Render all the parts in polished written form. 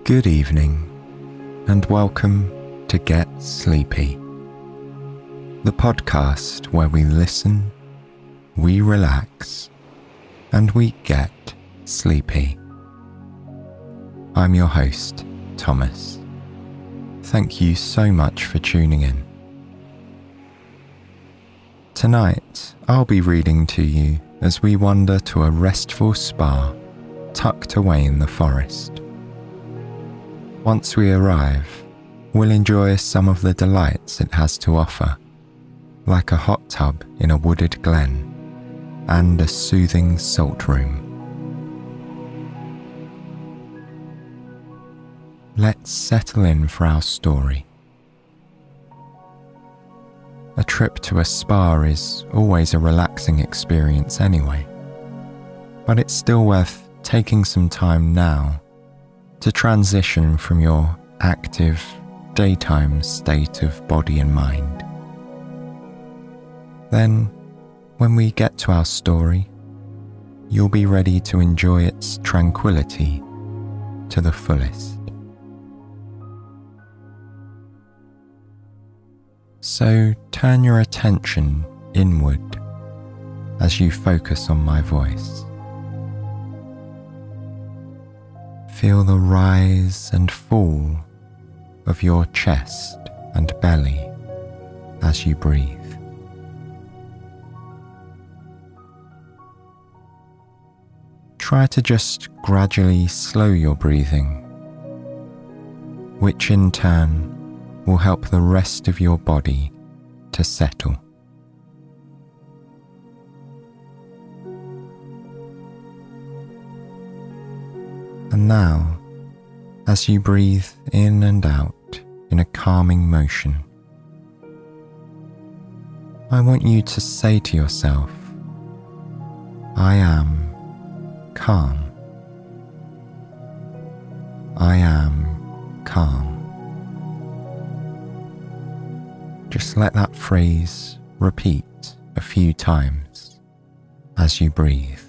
Good evening, and welcome to Get Sleepy, the podcast where we listen, we relax, and we get sleepy. I'm your host, Thomas. Thank you so much for tuning in. Tonight, I'll be reading to you as we wander to a restful spa tucked away in the forest. Once we arrive, we'll enjoy some of the delights it has to offer, like a hot tub in a wooded glen and a soothing salt room. Let's settle in for our story. A trip to a spa is always a relaxing experience anyway, but it's still worth taking some time now to transition from your active, daytime state of body and mind. Then, when we get to our story, you'll be ready to enjoy its tranquility to the fullest. So turn your attention inward as you focus on my voice. Feel the rise and fall of your chest and belly as you breathe. Try to just gradually slow your breathing, which in turn will help the rest of your body to settle. And now, as you breathe in and out in a calming motion, I want you to say to yourself, I am calm. I am calm. Just let that phrase repeat a few times as you breathe.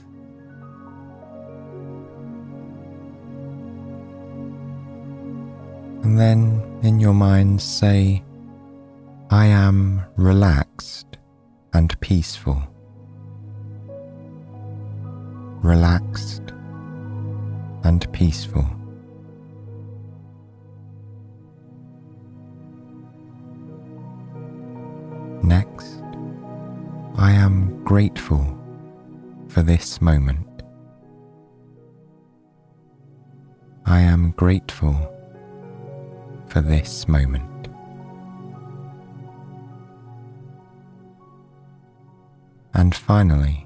And then in your mind say, I am relaxed and peaceful. Relaxed and peaceful. Next, I am grateful for this moment. I am grateful for this moment. And finally,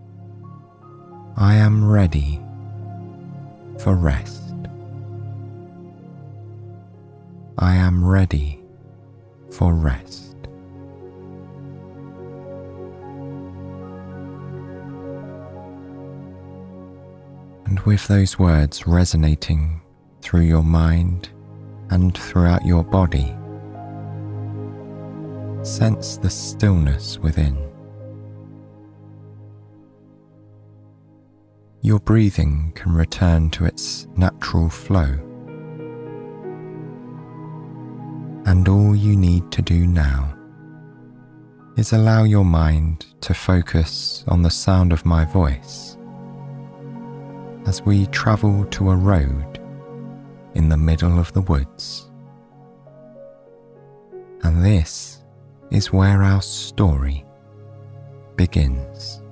I am ready for rest. I am ready for rest. And with those words resonating through your mind and throughout your body, sense the stillness within. Your breathing can return to its natural flow, and all you need to do now is allow your mind to focus on the sound of my voice as we travel to a road in the middle of the woods. And this is where our story begins.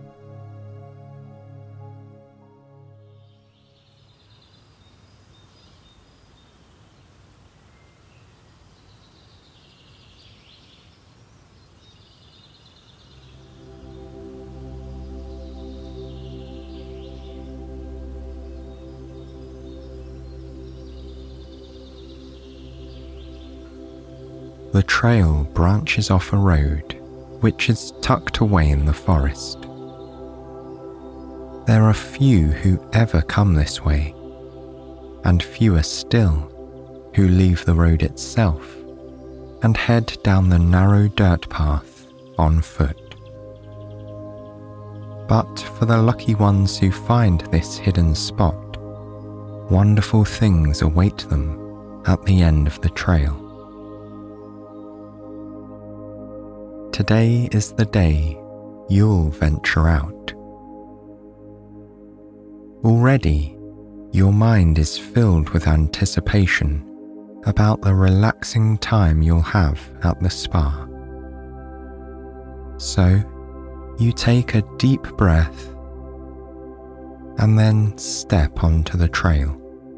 The trail branches off a road which is tucked away in the forest. There are few who ever come this way, and fewer still who leave the road itself and head down the narrow dirt path on foot. But for the lucky ones who find this hidden spot, wonderful things await them at the end of the trail. Today is the day you'll venture out. Already, your mind is filled with anticipation about the relaxing time you'll have at the spa. So, you take a deep breath and then step onto the trail.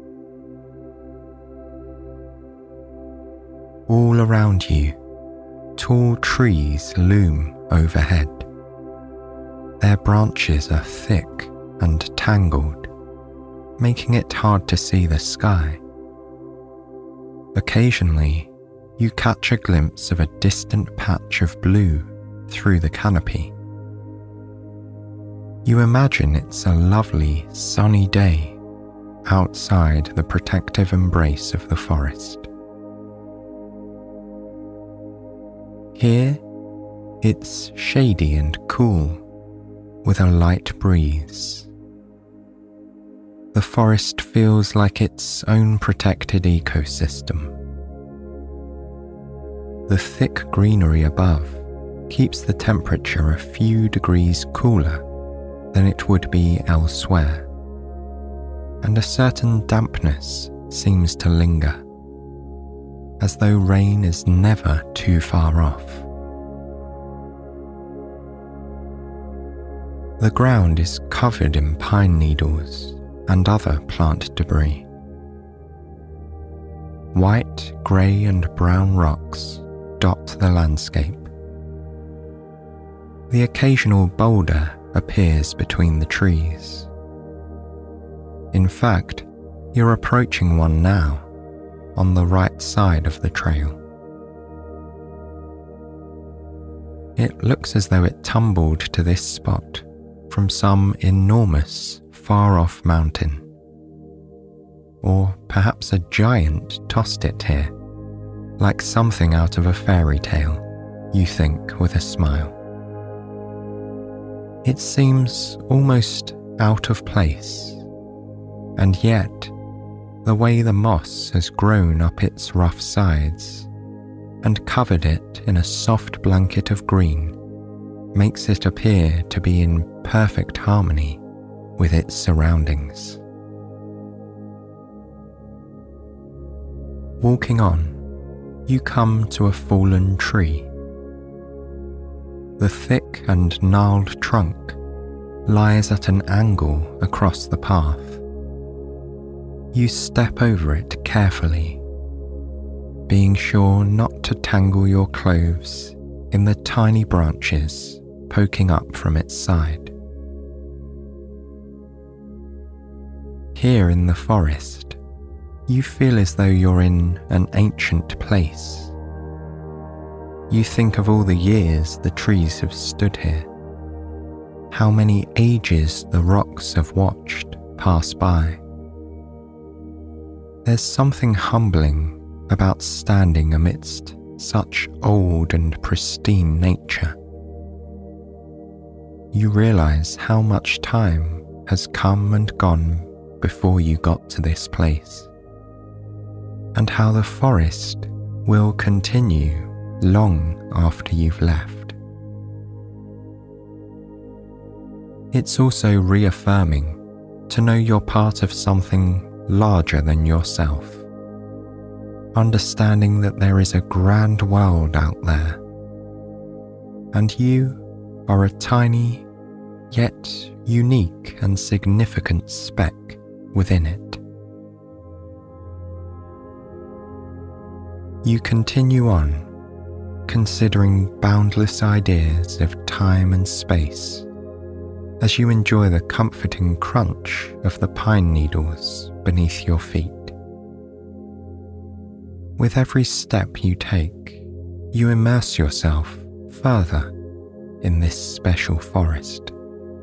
All around you, tall trees loom overhead. Their branches are thick and tangled, making it hard to see the sky. Occasionally, you catch a glimpse of a distant patch of blue through the canopy. You imagine it's a lovely, sunny day outside the protective embrace of the forest. Here, it's shady and cool, with a light breeze. The forest feels like its own protected ecosystem. The thick greenery above keeps the temperature a few degrees cooler than it would be elsewhere, and a certain dampness seems to linger, as though rain is never too far off. The ground is covered in pine needles and other plant debris. White, grey and brown rocks dot the landscape. The occasional boulder appears between the trees. In fact, you're approaching one now, on the right side of the trail. It looks as though it tumbled to this spot from some enormous, far-off mountain. Or perhaps a giant tossed it here, like something out of a fairy tale, you think with a smile. It seems almost out of place, and yet the way the moss has grown up its rough sides and covered it in a soft blanket of green makes it appear to be in perfect harmony with its surroundings. Walking on, you come to a fallen tree. The thick and gnarled trunk lies at an angle across the path. You step over it carefully, being sure not to tangle your clothes in the tiny branches poking up from its side. Here in the forest, you feel as though you're in an ancient place. You think of all the years the trees have stood here, how many ages the rocks have watched pass by. There's something humbling about standing amidst such old and pristine nature. You realize how much time has come and gone before you got to this place, and how the forest will continue long after you've left. It's also reaffirming to know you're part of something larger than yourself, understanding that there is a grand world out there, and you are a tiny yet unique and significant speck within it. You continue on, considering boundless ideas of time and space as you enjoy the comforting crunch of the pine needles beneath your feet. With every step you take, you immerse yourself further in this special forest.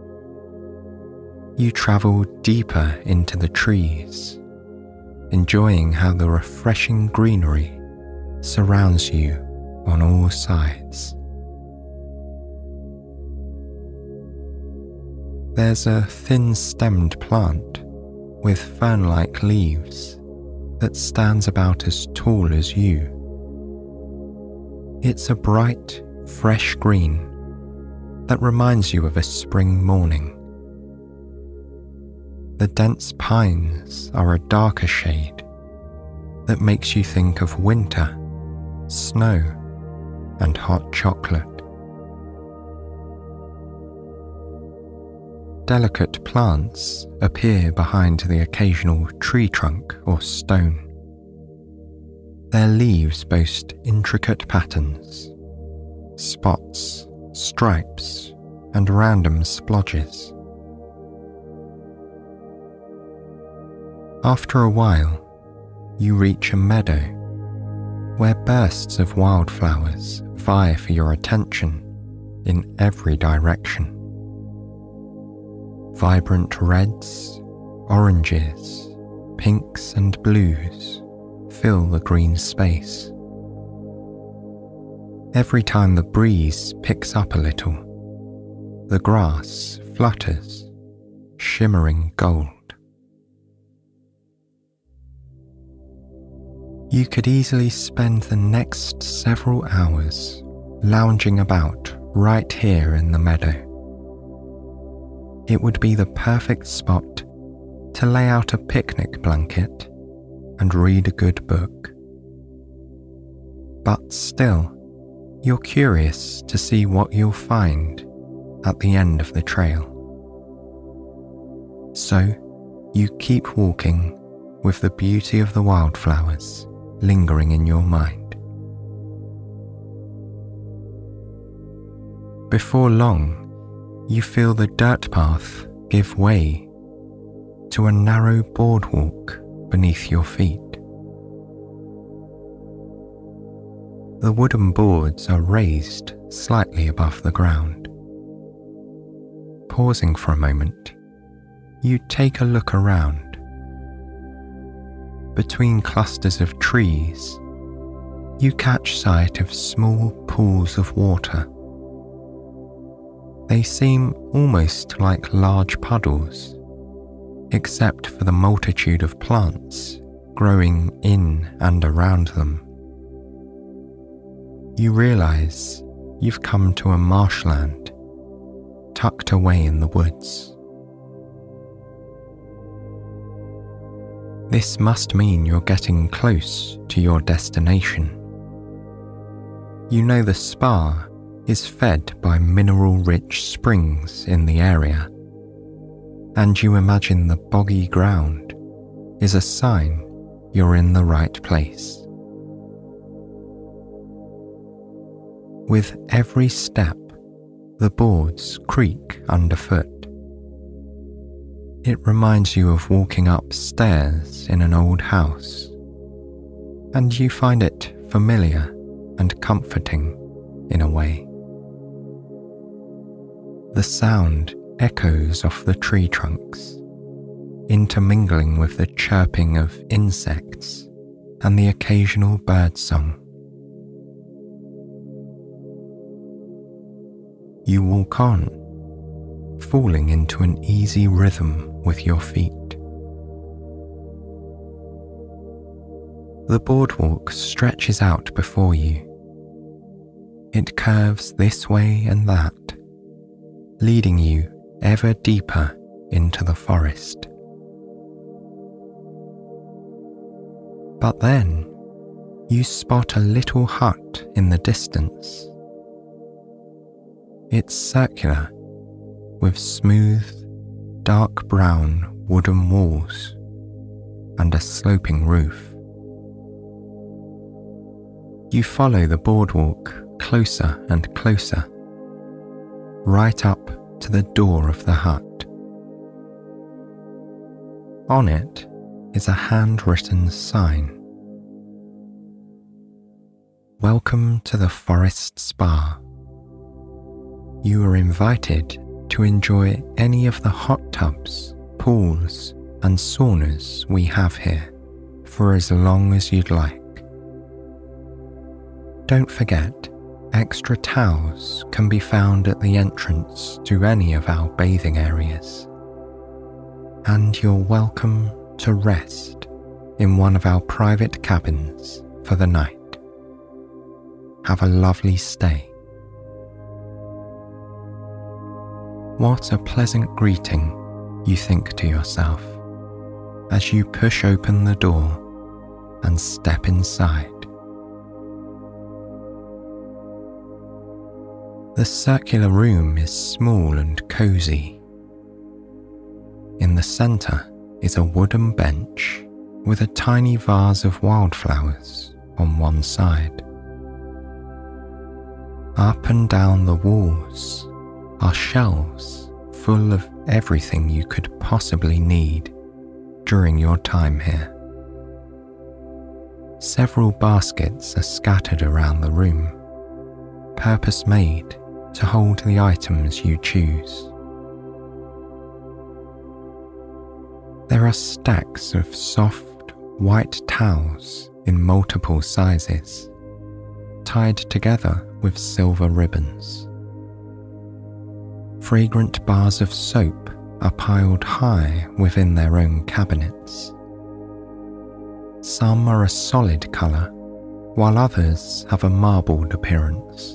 You travel deeper into the trees, enjoying how the refreshing greenery surrounds you on all sides. There's a thin-stemmed plant with fern-like leaves that stands about as tall as you. It's a bright, fresh green that reminds you of a spring morning. The dense pines are a darker shade that makes you think of winter, snow, and hot chocolate. Delicate plants appear behind the occasional tree trunk or stone. Their leaves boast intricate patterns, spots, stripes, and random splodges. After a while, you reach a meadow where bursts of wildflowers vie for your attention in every direction. Vibrant reds, oranges, pinks, and blues fill the green space. Every time the breeze picks up a little, the grass flutters, shimmering gold. You could easily spend the next several hours lounging about right here in the meadow. It would be the perfect spot to lay out a picnic blanket and read a good book. But still, you're curious to see what you'll find at the end of the trail. So, you keep walking with the beauty of the wildflowers lingering in your mind. Before long, you feel the dirt path give way to a narrow boardwalk beneath your feet. The wooden boards are raised slightly above the ground. Pausing for a moment, you take a look around. Between clusters of trees, you catch sight of small pools of water. They seem almost like large puddles, except for the multitude of plants growing in and around them. You realize you've come to a marshland tucked away in the woods. This must mean you're getting close to your destination. You know the spa is fed by mineral-rich springs in the area, and you imagine the boggy ground is a sign you're in the right place. With every step, the boards creak underfoot. It reminds you of walking upstairs in an old house, and you find it familiar and comforting in a way. The sound echoes off the tree trunks, intermingling with the chirping of insects and the occasional bird song. You walk on, falling into an easy rhythm with your feet. The boardwalk stretches out before you. It curves this way and that, leading you ever deeper into the forest. But then, you spot a little hut in the distance. It's circular, with smooth, dark brown wooden walls and a sloping roof. You follow the boardwalk closer and closer, right up to the door of the hut. On it is a handwritten sign. Welcome to the Forest Spa. You are invited to enjoy any of the hot tubs, pools, and saunas we have here for as long as you'd like. Don't forget, extra towels can be found at the entrance to any of our bathing areas. and you're welcome to rest in one of our private cabins for the night. Have a lovely stay. What a pleasant greeting, you think to yourself, as you push open the door and step inside. The circular room is small and cozy. In the centre is a wooden bench with a tiny vase of wildflowers on one side. Up and down the walls are shelves full of everything you could possibly need during your time here. Several baskets are scattered around the room, purpose-made to hold the items you choose. There are stacks of soft, white towels in multiple sizes, tied together with silver ribbons. Fragrant bars of soap are piled high within their own cabinets. Some are a solid colour, while others have a marbled appearance.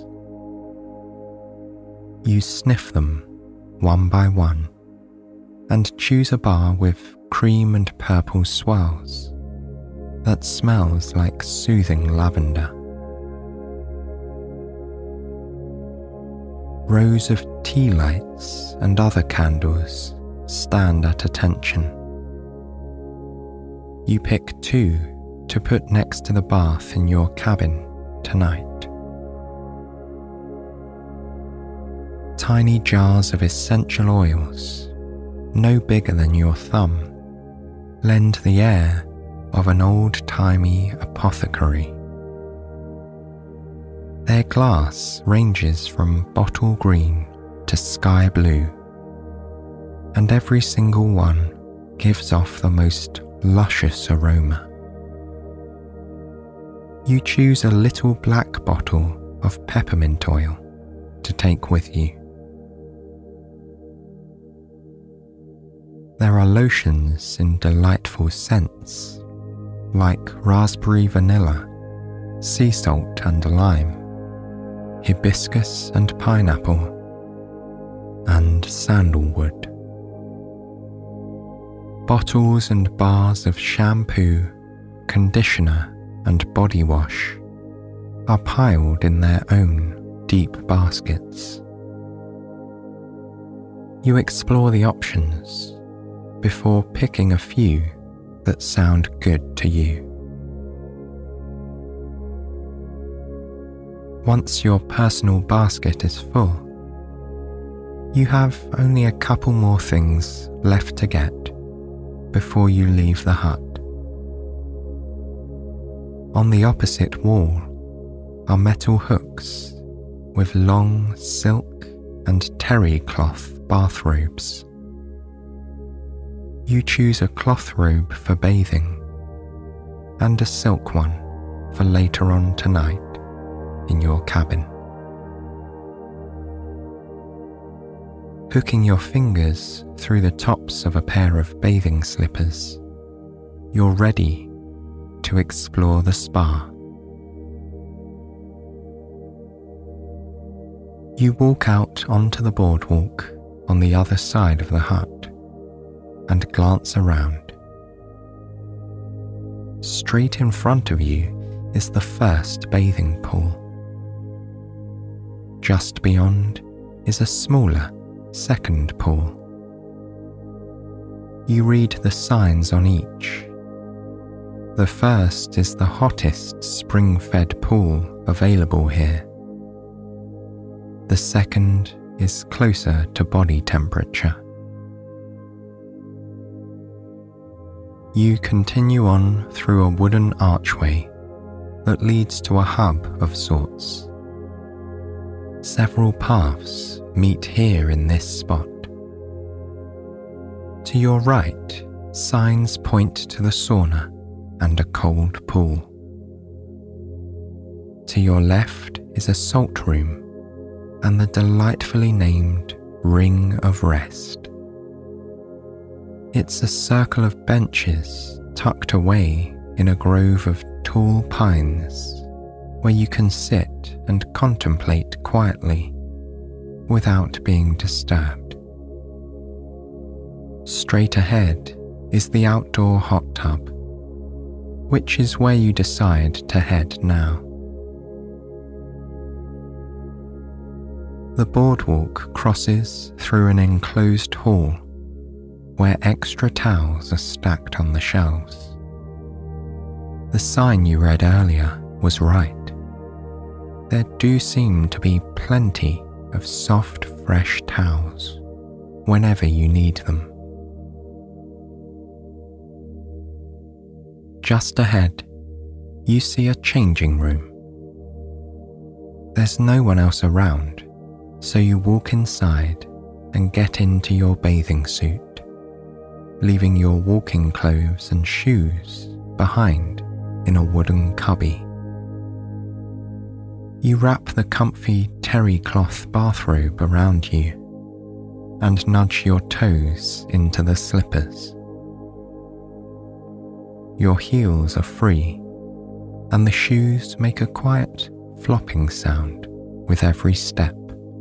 You sniff them one by one and choose a bar with cream and purple swirls that smells like soothing lavender. Rows of tea lights and other candles stand at attention. You pick 2 to put next to the bath in your cabin tonight. Tiny jars of essential oils, no bigger than your thumb, lend the air of an old-timey apothecary. Their glass ranges from bottle green to sky blue, and every single one gives off the most luscious aroma. You choose a little black bottle of peppermint oil to take with you. There are lotions in delightful scents, like raspberry vanilla, sea salt and lime, hibiscus and pineapple, and sandalwood. Bottles and bars of shampoo, conditioner, and body wash are piled in their own deep baskets. You explore the options before picking a few that sound good to you. Once your personal basket is full, you have only a couple more things left to get before you leave the hut. On the opposite wall are metal hooks with long silk and terry cloth bathrobes. You choose a cloth robe for bathing and a silk one for later on tonight in your cabin. Hooking your fingers through the tops of a pair of bathing slippers, you're ready to explore the spa. You walk out onto the boardwalk on the other side of the hut and glance around. Straight in front of you is the first bathing pool. Just beyond is a smaller second pool. You read the signs on each. The first is the hottest spring-fed pool available here. The second is closer to body temperature. You continue on through a wooden archway that leads to a hub of sorts. Several paths meet here in this spot. To your right, signs point to the sauna and a cold pool. To your left is a salt room and the delightfully named Ring of Rest. It's a circle of benches tucked away in a grove of tall pines where you can sit and contemplate quietly without being disturbed. Straight ahead is the outdoor hot tub, which is where you decide to head now. The boardwalk crosses through an enclosed hall where extra towels are stacked on the shelves. The sign you read earlier was right. There do seem to be plenty of soft, fresh towels whenever you need them. Just ahead, you see a changing room. There's no one else around, so you walk inside and get into your bathing suit, leaving your walking clothes and shoes behind in a wooden cubby. You wrap the comfy terry cloth bathrobe around you and nudge your toes into the slippers. Your heels are free, and the shoes make a quiet flopping sound with every step.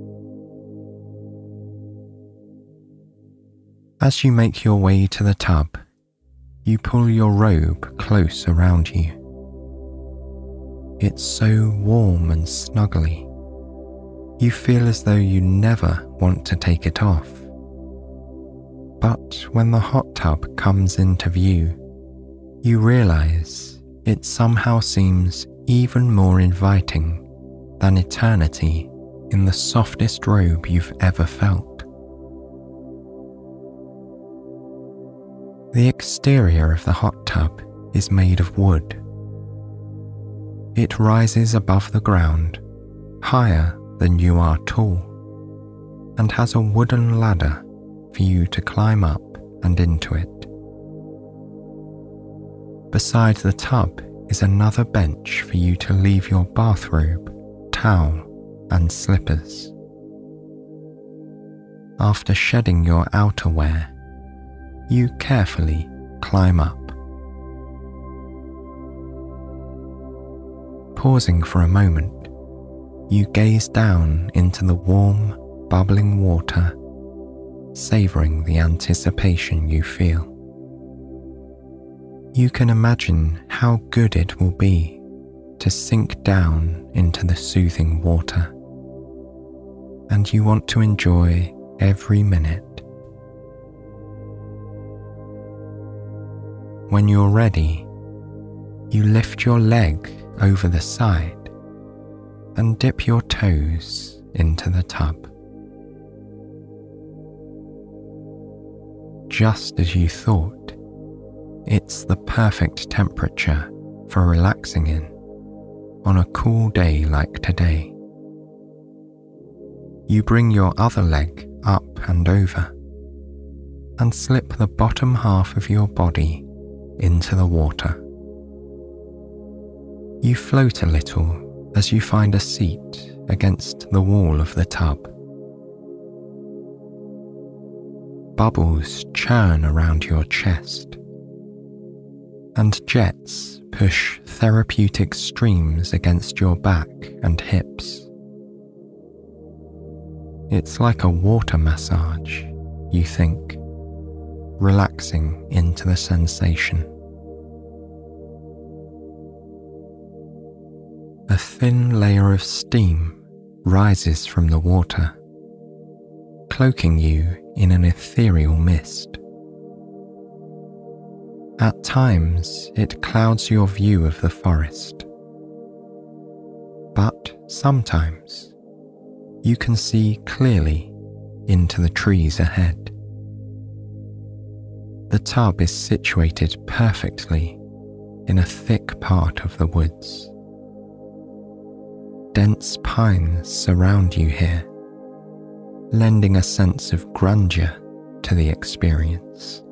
As you make your way to the tub, you pull your robe close around you. It's so warm and snuggly. You feel as though you never want to take it off. But when the hot tub comes into view, you realize it somehow seems even more inviting than eternity in the softest robe you've ever felt. The exterior of the hot tub is made of wood. It rises above the ground, higher than you are tall, and has a wooden ladder for you to climb up and into it. Beside the tub is another bench for you to leave your bathrobe, towel, and slippers. After shedding your outerwear, you carefully climb up. Pausing for a moment, you gaze down into the warm, bubbling water, savoring the anticipation you feel. You can imagine how good it will be to sink down into the soothing water, and you want to enjoy every minute. When you're ready, you lift your leg over the side and dip your toes into the tub. Just as you thought, it's the perfect temperature for relaxing in on a cool day like today. You bring your other leg up and over and slip the bottom half of your body into the water. You float a little as you find a seat against the wall of the tub. Bubbles churn around your chest, and jets push therapeutic streams against your back and hips. It's like a water massage, you think, relaxing into the sensation. A thin layer of steam rises from the water, cloaking you in an ethereal mist. At times, it clouds your view of the forest, but sometimes you can see clearly into the trees ahead. The tub is situated perfectly in a thick part of the woods. Dense pines surround you here, lending a sense of grandeur to the experience.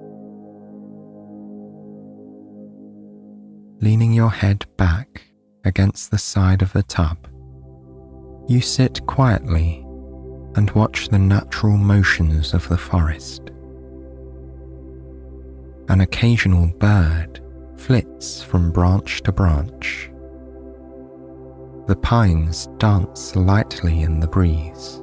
Leaning your head back against the side of the tub, you sit quietly and watch the natural motions of the forest. An occasional bird flits from branch to branch. The pines dance lightly in the breeze.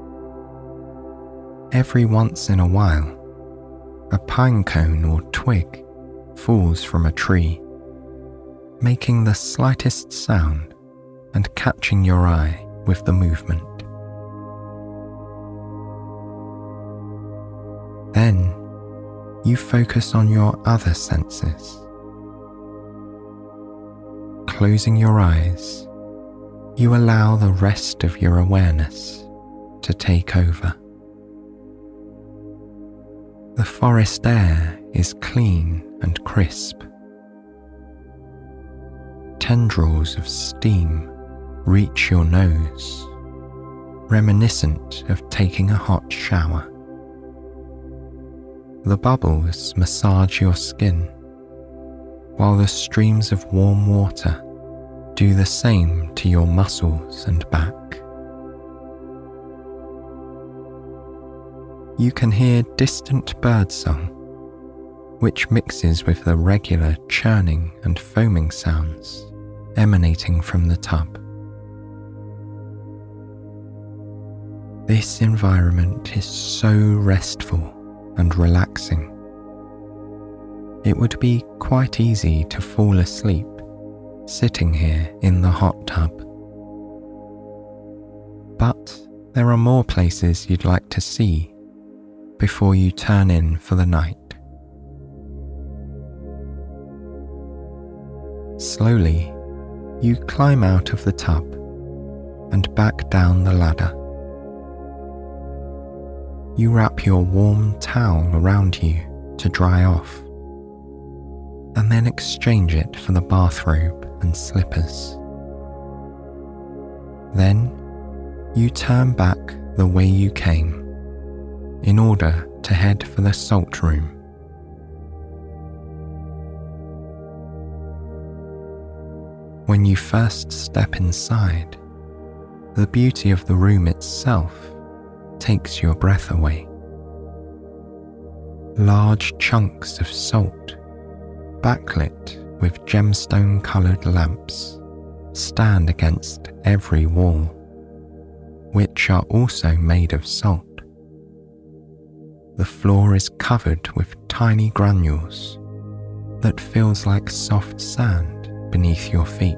Every once in a while, a pine cone or twig falls from a tree, making the slightest sound and catching your eye with the movement. Then you focus on your other senses. Closing your eyes, you allow the rest of your awareness to take over. The forest air is clean and crisp. Tendrils of steam reach your nose, reminiscent of taking a hot shower. The bubbles massage your skin, while the streams of warm water do the same to your muscles and back. You can hear distant birdsong, which mixes with the regular churning and foaming sounds emanating from the tub. This environment is so restful and relaxing. It would be quite easy to fall asleep sitting here in the hot tub. But there are more places you'd like to see before you turn in for the night. Slowly, you climb out of the tub and back down the ladder. You wrap your warm towel around you to dry off, and then exchange it for the bathrobe and slippers. Then you turn back the way you came in order to head for the salt room. When you first step inside, the beauty of the room itself takes your breath away. Large chunks of salt, backlit with gemstone-coloured lamps, stand against every wall, which are also made of salt. The floor is covered with tiny granules that feels like soft sand beneath your feet.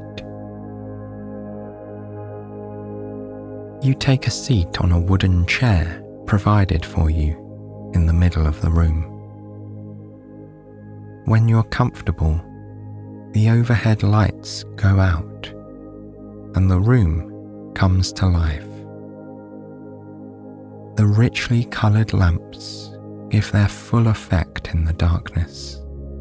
You take a seat on a wooden chair provided for you in the middle of the room. When you're comfortable, the overhead lights go out and the room comes to life. The richly coloured lamps give their full effect in the darkness.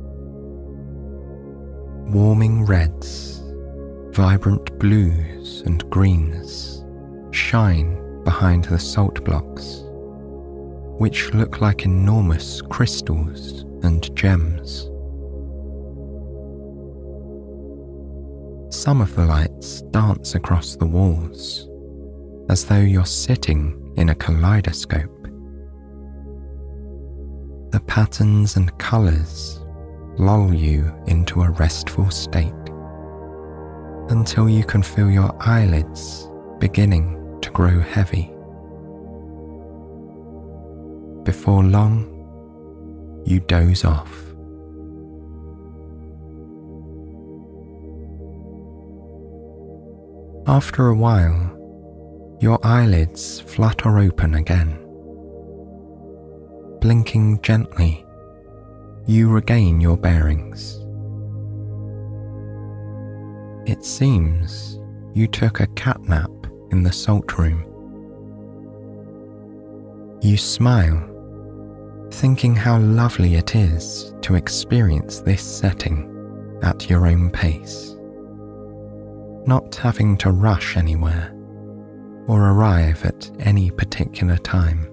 Warming reds, vibrant blues and greens shine behind the salt blocks, which look like enormous crystals and gems. Some of the lights dance across the walls, as though you're sitting in a kaleidoscope. The patterns and colours lull you into a restful state until you can feel your eyelids beginning to grow heavy. Before long, you doze off. After a while, your eyelids flutter open again. Blinking gently, you regain your bearings. It seems you took a cat nap in the salt room. You smile, thinking how lovely it is to experience this setting at your own pace, not having to rush anywhere or arrive at any particular time.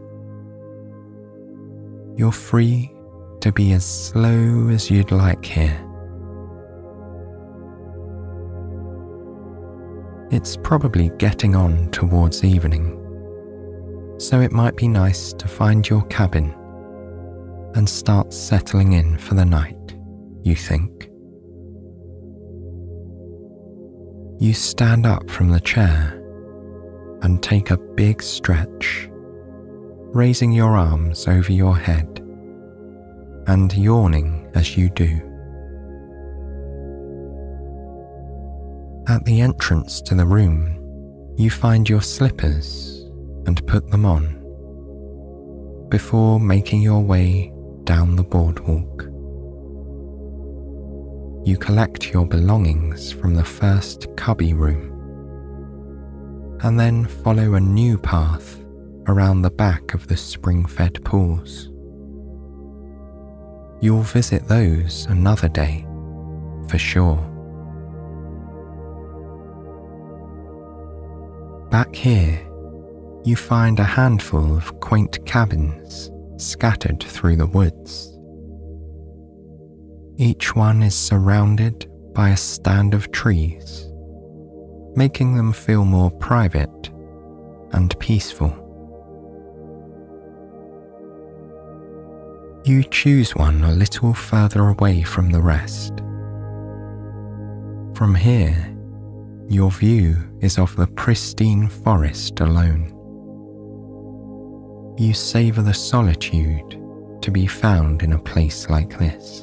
You're free to be as slow as you'd like here. It's probably getting on towards evening, so it might be nice to find your cabin and start settling in for the night, you think. You stand up from the chair and take a big stretch, raising your arms over your head and yawning as you do. At the entrance to the room, you find your slippers and put them on, before making your way down the boardwalk. You collect your belongings from the first cubby room, and then follow a new path around the back of the spring-fed pools. You'll visit those another day, for sure. Back here, you find a handful of quaint cabins scattered through the woods. Each one is surrounded by a stand of trees, making them feel more private and peaceful. You choose one a little further away from the rest. From here, your view is of the pristine forest alone. You savour the solitude to be found in a place like this.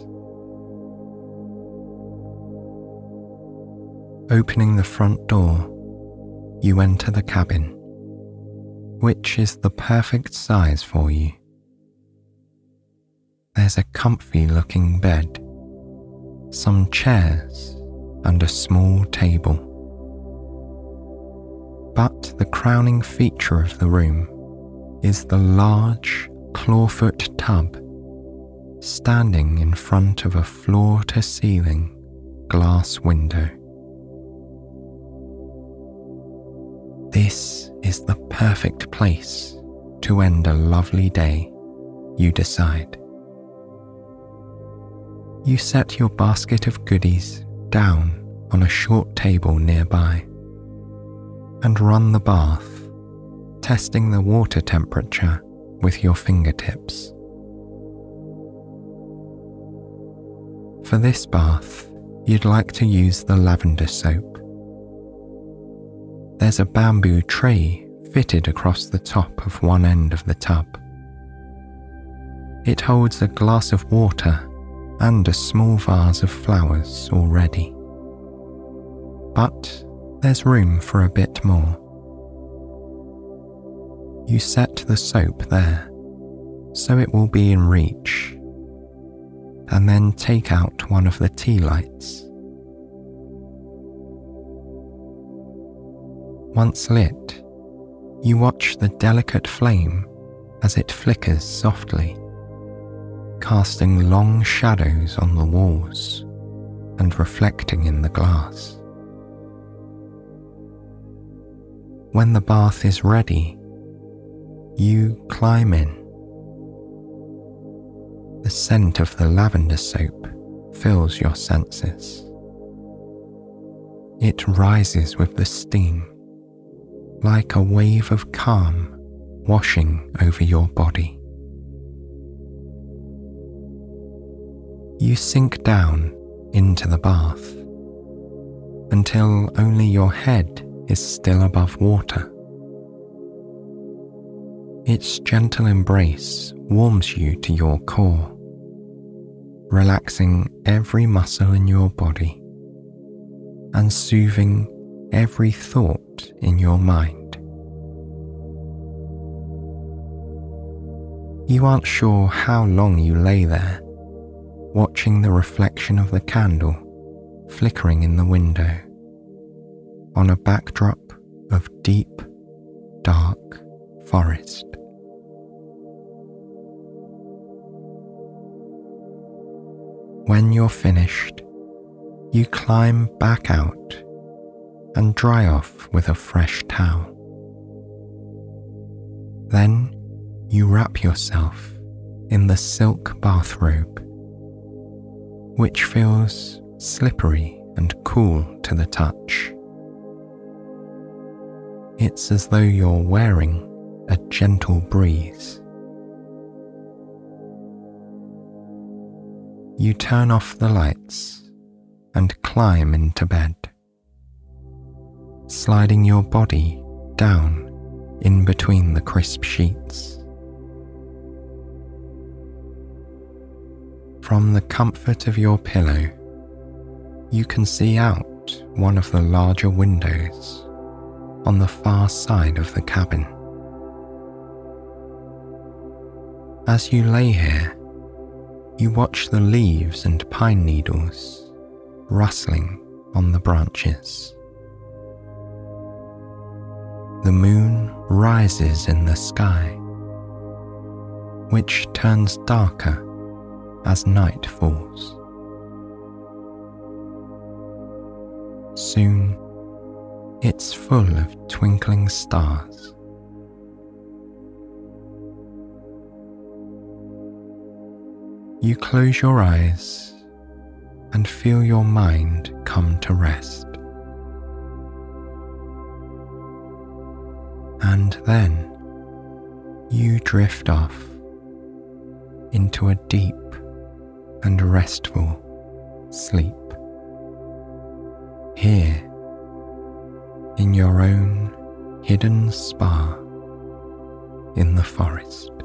Opening the front door, you enter the cabin, which is the perfect size for you. There's a comfy-looking bed, some chairs, and a small table. But the crowning feature of the room is the large, clawfoot tub standing in front of a floor-to-ceiling glass window. This is the perfect place to end a lovely day, you decide. You set your basket of goodies down on a short table nearby and run the bath, testing the water temperature with your fingertips. For this bath, you'd like to use the lavender soap. There's a bamboo tray fitted across the top of one end of the tub. It holds a glass of water and a small vase of flowers already. But there's room for a bit more. You set the soap there, so it will be in reach, and then take out one of the tea lights. Once lit, you watch the delicate flame as it flickers softly, casting long shadows on the walls and reflecting in the glass. When the bath is ready, you climb in. The scent of the lavender soap fills your senses. It rises with the steam, like a wave of calm washing over your body. You sink down into the bath until only your head is still above water. Its gentle embrace warms you to your core, relaxing every muscle in your body and soothing every thought in your mind. You aren't sure how long you lay there, watching the reflection of the candle flickering in the window on a backdrop of deep, dark forest. When you're finished, you climb back out and dry off with a fresh towel. Then you wrap yourself in the silk bathrobe, which feels slippery and cool to the touch. It's as though you're wearing a gentle breeze. You turn off the lights and climb into bed, sliding your body down in between the crisp sheets. From the comfort of your pillow, you can see out one of the larger windows on the far side of the cabin. As you lay here, you watch the leaves and pine needles rustling on the branches. The moon rises in the sky, which turns darker as night falls. Soon, it's full of twinkling stars. You close your eyes and feel your mind come to rest. And then you drift off into a deep and restful sleep. Here, in your own hidden spa in the forest.